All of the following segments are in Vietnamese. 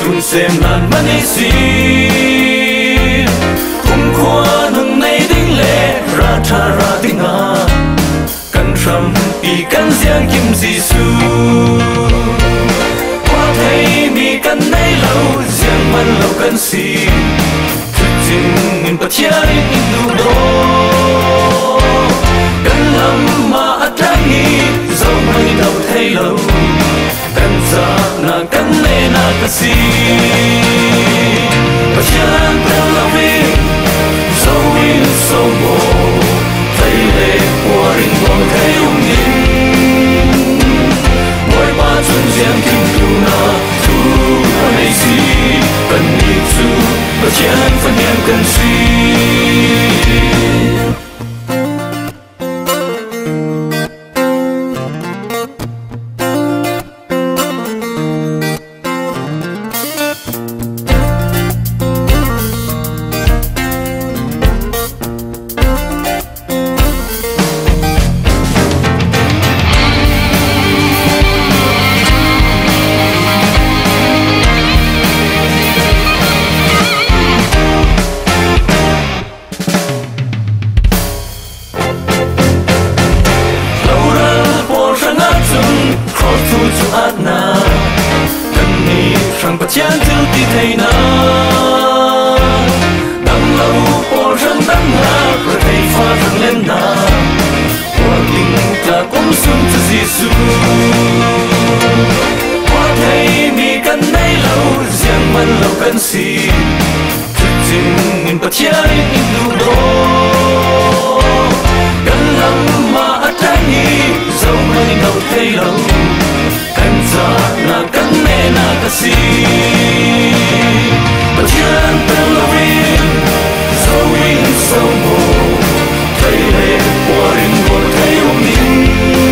kun xem nan mani si kum khoa nung nei ding le ra tha ra ding a kan ram i kan siang kim Giêsu qua thấy mi kan nei lâu siang man lâu kan si thực tình in pa chia in lu do kan lam ma atangi dẫu mai đâu thấy lâu kan za na kan ne na ka si pa chia tan la vi so in so mo thấy lệ qua ring bom thấy in mỗi ba chân giang kim tu na tu này si cần đi tu pa chia phân nhân cần si chán thiếu tí thầy na đằng lâu bỏ răng đằng na rồi thầy pha răng lên na qua kinh cả cũng xuống cho Giêsu qua thầy mi cần nay lâu riêng man lâu cần si thực tình nhìn bát chán in lu đó cần lắm mà ở trái nghi dẫu mai đâu thấy lâu cần ra là cần nè na cái si but chân tên là vì dẫu in sâu mồ thấy lệ qua đến buồn thấy ôm nín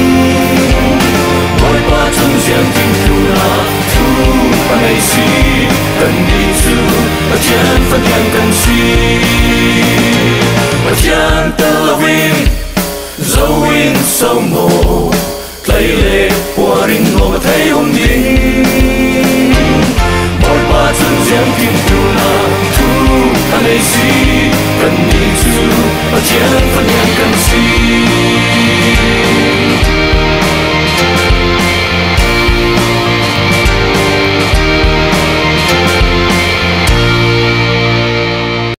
mỗi ba chân riêng tình tu na tu và ngày si cần đi tu but chân phân nhân cần si but chân tên là vì dẫu in sâu mồ thấy lệ qua đến buồn thấy ôm nín mỗi ba chân riêng tình tu na tu và ngày si cần đi tu và chân phân nhân cần si